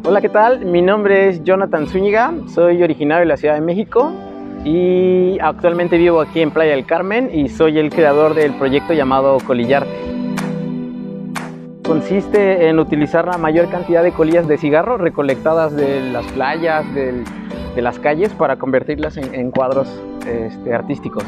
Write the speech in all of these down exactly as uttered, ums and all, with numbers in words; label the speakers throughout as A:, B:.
A: Hola, ¿qué tal? Mi nombre es Jonathan Zúñiga, soy originario de la Ciudad de México y actualmente vivo aquí en Playa del Carmen y soy el creador del proyecto llamado Colillarte. Consiste en utilizar la mayor cantidad de colillas de cigarro recolectadas de las playas, de, de las calles, para convertirlas en, en cuadros este, artísticos.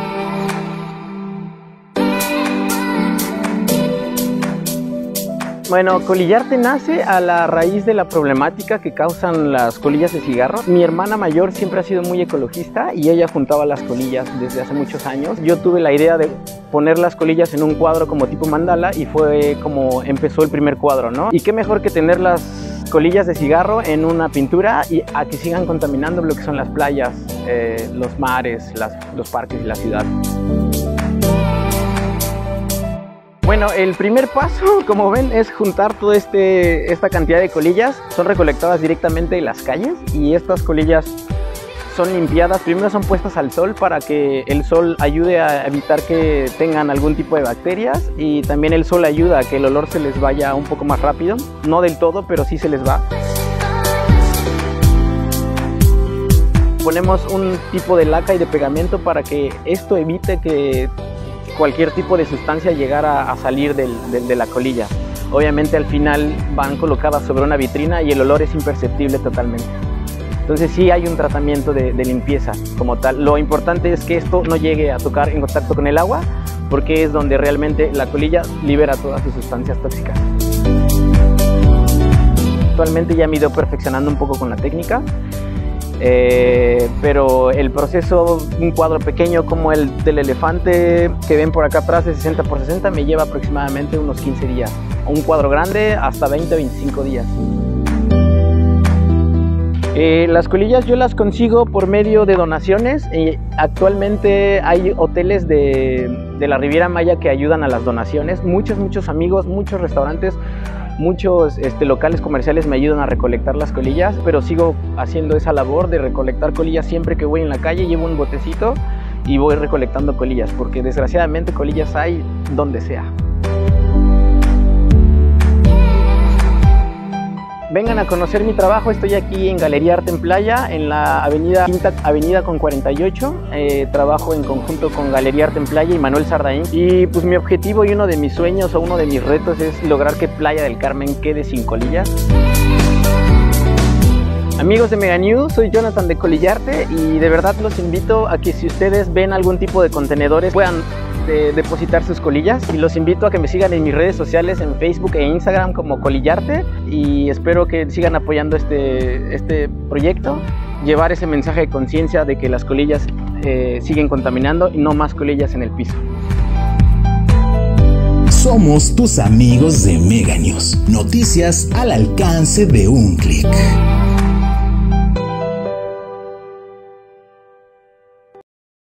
A: Bueno, Colillarte nace a la raíz de la problemática que causan las colillas de cigarro. Mi hermana mayor siempre ha sido muy ecologista y ella juntaba las colillas desde hace muchos años. Yo tuve la idea de poner las colillas en un cuadro como tipo mandala y fue como empezó el primer cuadro, ¿no? Y qué mejor que tener las colillas de cigarro en una pintura y a que sigan contaminando lo que son las playas, eh, los mares, las, los parques y la ciudad. Bueno, el primer paso, como ven, es juntar toda este, esta cantidad de colillas. Son recolectadas directamente de las calles y estas colillas son limpiadas. Primero son puestas al sol para que el sol ayude a evitar que tengan algún tipo de bacterias, y también el sol ayuda a que el olor se les vaya un poco más rápido. No del todo, pero sí se les va. Ponemos un tipo de laca y de pegamento para que esto evite que cualquier tipo de sustancia llegara a salir del, del, de la colilla. Obviamente al final van colocadas sobre una vitrina y el olor es imperceptible totalmente. Entonces sí hay un tratamiento de, de limpieza como tal. Lo importante es que esto no llegue a tocar en contacto con el agua, porque es donde realmente la colilla libera todas sus sustancias tóxicas. Actualmente ya me he ido perfeccionando un poco con la técnica. Eh, pero el proceso, un cuadro pequeño como el del elefante que ven por acá atrás de sesenta por sesenta, me lleva aproximadamente unos quince días. Un cuadro grande hasta veinte a veinticinco días. Eh, las colillas yo las consigo por medio de donaciones. Y actualmente hay hoteles de, de la Riviera Maya que ayudan a las donaciones. Muchos, muchos amigos, muchos restaurantes, muchos este, locales comerciales me ayudan a recolectar las colillas, pero sigo haciendo esa labor de recolectar colillas. Siempre que voy en la calle llevo un botecito y voy recolectando colillas, porque desgraciadamente colillas hay donde sea. Vengan a conocer mi trabajo. Estoy aquí en Galería Arte en Playa, en la avenida Quinta Avenida con cuarenta y ocho. Eh, trabajo en conjunto con Galería Arte en Playa y Manuel Sardaín. Y pues mi objetivo y uno de mis sueños o uno de mis retos es lograr que Playa del Carmen quede sin colillas. Amigos de Mega News, soy Jonathan de Colillarte y de verdad los invito a que si ustedes ven algún tipo de contenedores puedan de depositar sus colillas, y los invito a que me sigan en mis redes sociales, en Facebook e Instagram como Colillarte, y espero que sigan apoyando este, este proyecto, llevar ese mensaje de conciencia de que las colillas eh, siguen contaminando y no más colillas en el piso.
B: Somos tus amigos de Mega News, noticias al alcance de un clic.